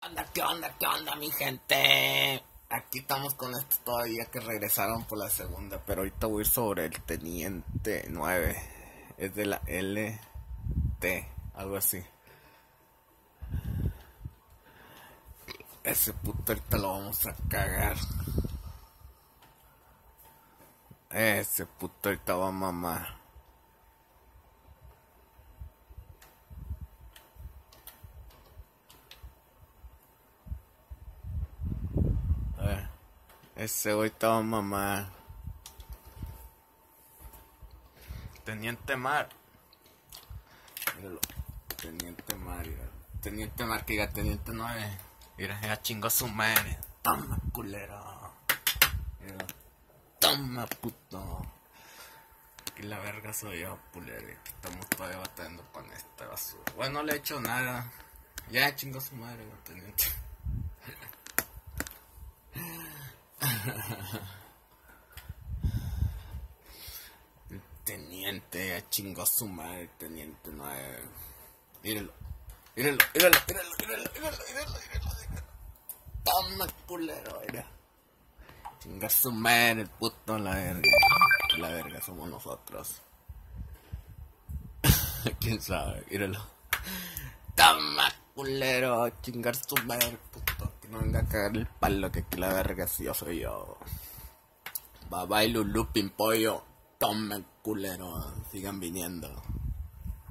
Qué onda, mi gente? Aquí estamos con estos todavía que regresaron por la segunda, pero ahorita voy a ir sobre el Teniente 9. Es de la LT, algo así. Ese puto ahorita lo vamos a cagar. Ese puto ahorita va a mamar. Ese ahorita va a mamar. Teniente Mar. Míralo. Teniente Mar, míralo. Teniente Mar, que diga Teniente 9. Mira, ya chingó su madre. Toma, culero. Míralo. Toma, puto. Aquí la verga soy yo, pulero. Aquí estamos todavía batallando con esta basura. Bueno, no le he hecho nada. Ya chingó su madre, el teniente. El teniente ya chingó su madre, el teniente 9. Míralo. Míralo. Toma, culero, mira. Chinga su madre, el puto, la verga. La verga somos nosotros. ¿Quién sabe? Míralo. Toma, culero. Chingar su madre, puto. Que no venga a cagar el palo, que aquí la verga si yo soy yo. Bye bye, Lulu, Pimpollo. Toma, culero. Sigan viniendo.